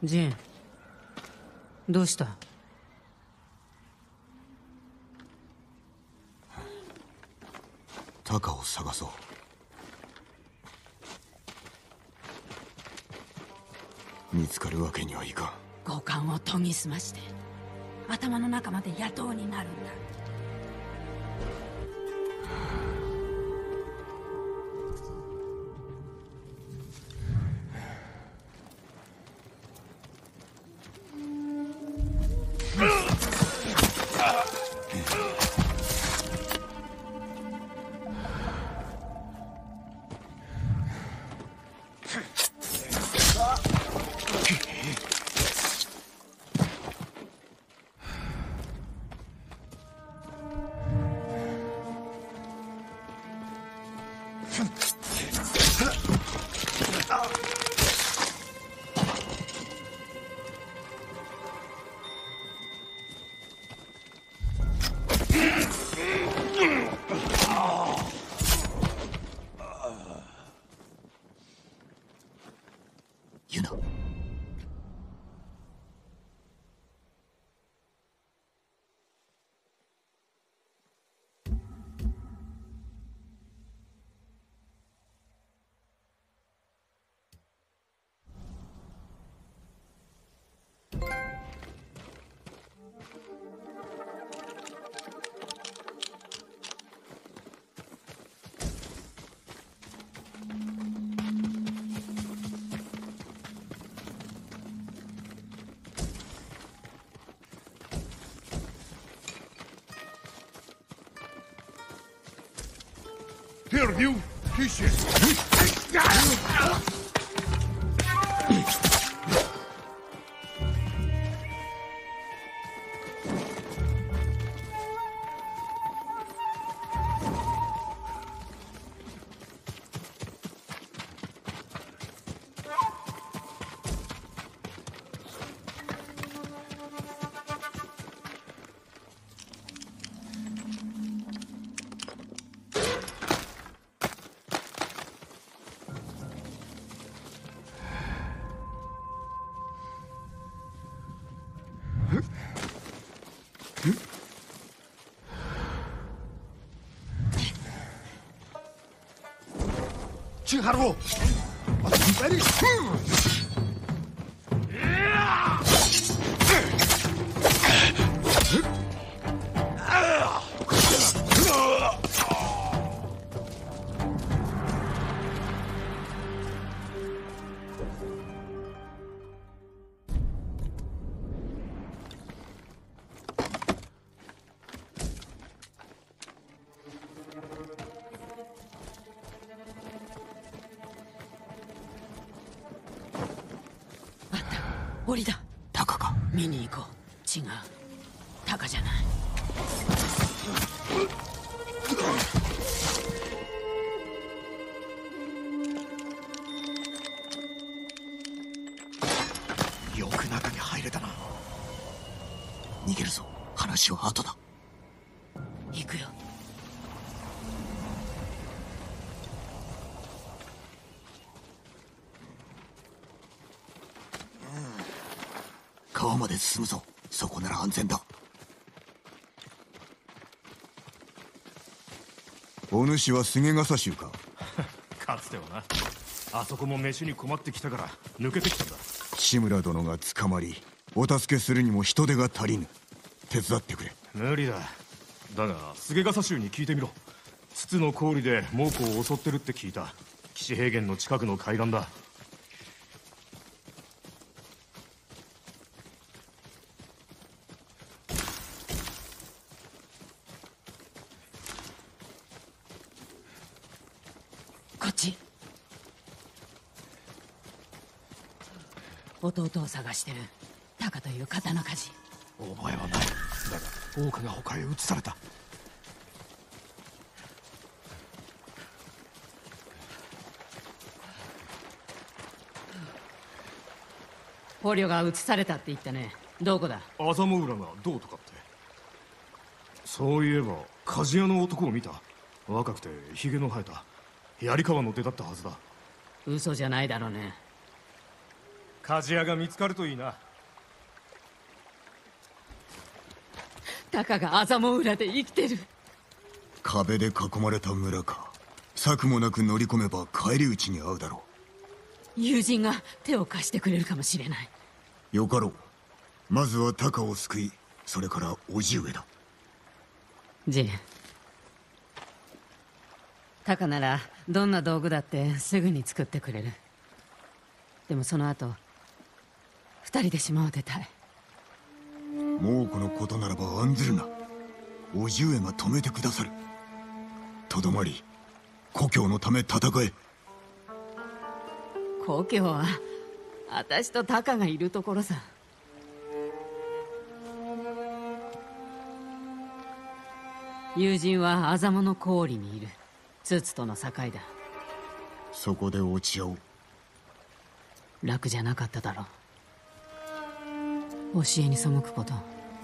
ジン、どうした？ タカを探そう。見つかるわけにはいかん。 五感を研ぎ澄まして頭の中まで野党になるんだ。 ユナ、 Первью ищи. 去哈鲁，我来你。 檻だ。 タカか。 見に行こう。違う、タカじゃない。 よく中に入れたな。逃げるぞ。話は後だ。 行くよ。 川まで進むぞ。そこなら安全だ。お主は菅笠衆か。 かつてはな。あそこも飯に困ってきたから抜けてきたんだ。 志村殿が捕まりお助けするにも人手が足りぬ。手伝ってくれ。 無理だ。だが菅笠衆に聞いてみろ。筒の氷で猛虎を襲ってるって聞いた。岸平原の近くの海岸だ。 こっち。弟を探してるタカという刀鍛冶。 覚えはない。だが多くが他へ移された。 捕虜が移されたって言ったね。どこだ？ 麻生浦がどうとかって。そういえば鍛冶屋の男を見た。若くてヒゲの生えた槍川の出だったはずだ。 嘘じゃないだろうね。 鍛冶屋が見つかるといいな。 タカがアザモ浦で生きてる。 壁で囲まれた村か。策もなく乗り込めば返り討ちに遭うだろ友人が手を貸してくれるかもしれない。 う。よかろう。まずはタカを救い、それから叔父上だ。 ジン、タカならどんな道具だってすぐに作ってくれる。でもその後二人で島を出たい。 猛虎のことならば案ずるな。叔父上が止めてくださる。とどまり故郷のため戦え。 故郷は私とタカがいるところさ。友人はアザモの氷にいる。ツツとの境だ。 そこで落ち合おう。 楽じゃなかっただろう。教えに背くこと。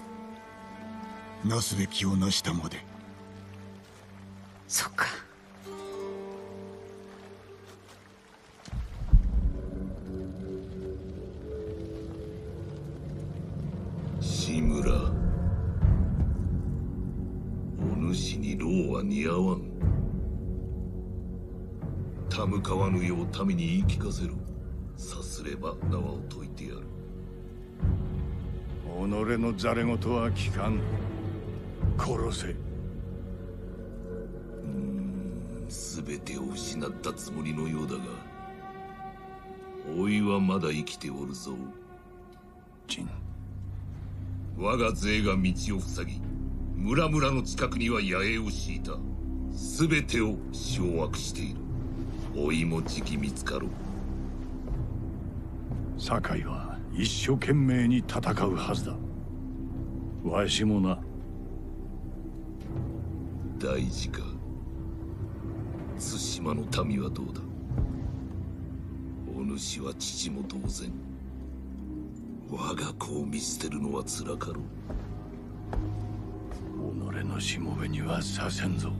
なすべきをなしたまで。 そっか。 志村、お主に労は似合わん。たむかわぬよう民に言い聞かせろ。さすれば縄を解いてやる。 己のざれ言は聞かん。殺せ。 全てを失ったつもりのようだが、おいはまだ生きておるぞ。 ジン、 我が勢が道を塞ぎ、村々の近くには野営を敷いた。全てを掌握している。おいもじき見つかろう。 堺は一生懸命に戦うはずだ。わしもな。 大事か。対馬の民はどうだ。お主は父も同然。我が子を見捨てるのは辛かろう。 己のしもべにはさせんぞ。